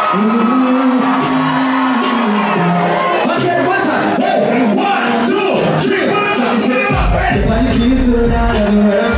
Let's get one time. Hey, 1, 2, 3, 4, 5, 6, 7, 8. Everybody feel good out of your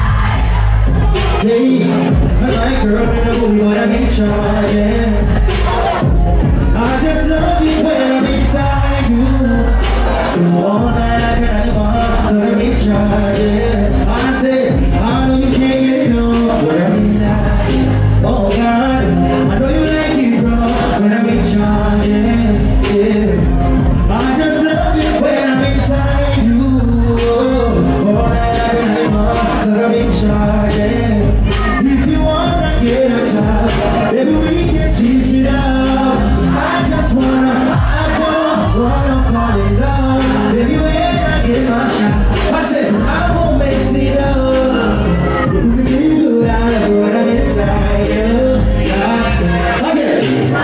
hey, I like girl in the movie, but I'm in charge, yeah. I just love you when I'm inside you. All night I got it on, cause I'm in charge, yeah. I say, I know you can't get enough when I'm inside you. Oh God, I know you like it, bro, when I'm in charge, yeah, yeah. I just love you when I'm inside you. All night I got it on, cause I'm in charge, yeah. If you wanna get a top, maybe we can teach it out. I just wanna, I don't wanna fall in love. Baby, when I get my shot, I said I won't mess it up. Because if you do that, what I'm inside you. I said, again.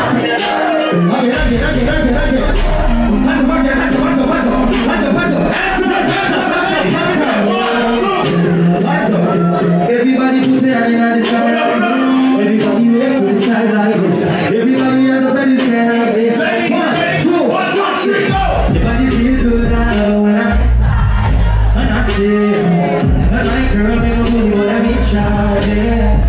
Everybody put their hand in the sky. Everybody wave to the sky like this. Everybody has a body stand like this. 1, 2, 3, go! Everybody feel good out when I say, I like girl, make a movie, but I'm in charge, yeah.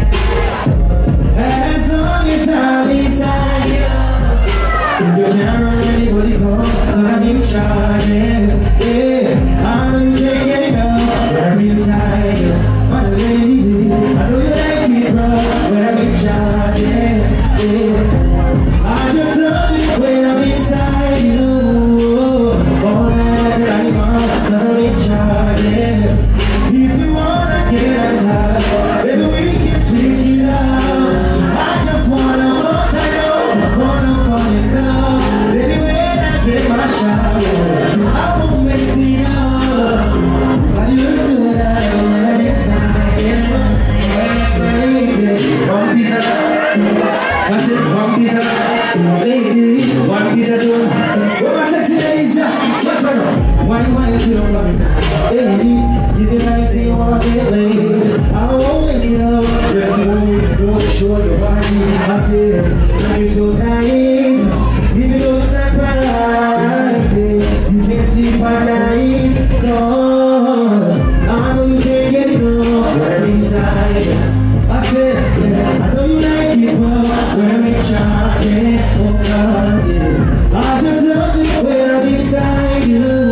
As long as I'm inside you, you can't run anybody come, so I'm in charge, yeah. Yeah, I know you can't get enough, but I'm inside you. My lady, I know you like me, bro, but I'm in charge, yeah, yeah. I just love it when I'm inside you. All night I'm on, cause I'm in charge, yeah. If you wanna get outside, baby, we can switch it out. I just wanna fuck, I know, wanna fall in love. Baby, when I get my shower, I won't mess it up. But you look good out when I'm inside, yeah. One piece of I said one piece of ladies, one piece of soul. Where my sexy ladies now? Let's go. Why if you don't love me? Lady, if you like say you want to get ladies, I won't let you know. Don't show your body. I said, now you're so tight. Even though it's not right, you can't sleep at night. Cause I know you can't get enough when I'm inside. I said, I know you like it, but when I'm in charge, yeah, oh God, yeah. I just love it when I'm inside you.